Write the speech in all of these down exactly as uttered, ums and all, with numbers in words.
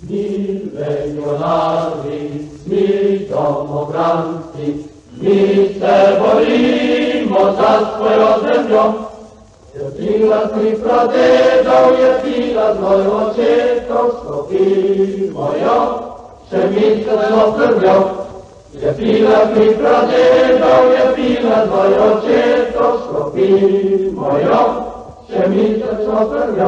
Milionari, mi domobranci, mi se borimo za svojo zemljo. Je bila tri pradedov, je bila dvoj očetov, sklopimo jo, še misleno krvjo. Je bila tri pradedov, je bila dvoj očetov, sklopimo jo, še misleno krvjo.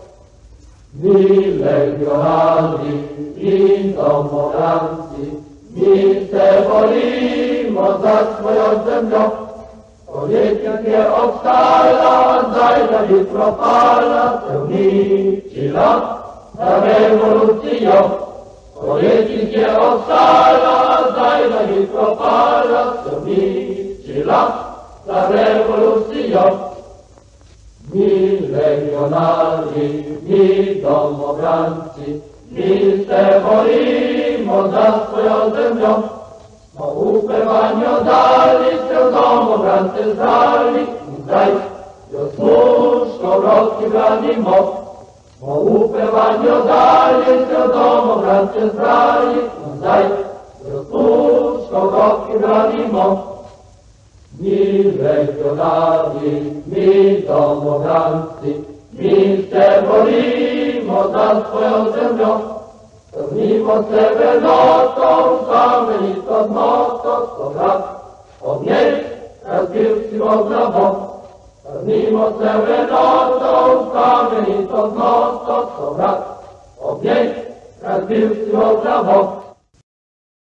Mi legionari in domobranci, mi se borimo za svojo zemljo. Politika je obstala, zdaj da bi propala, se uničila za revolucijo. Politika je obstala, zdaj da bi propala, se uničila za revolucijo. Mi legionari, mi domobranci, mi se borimo za svojo zemljo. Smo upevanju dali se v domobrance zdrali in zdaj jo slušno v roki branimo. Smo upevanju dali se v domobrance zdrali in zdaj jo slušno v roki branimo. Mi legionari, mi domobranci, mi se borimo za svojo zemljo. Trnimo se vrednotom, znamenito odnoto, sovrat, od njej razbil si obrabo. Trnimo se vrednotom, znamenito odnoto, sovrat, od njej razbil si obrabo.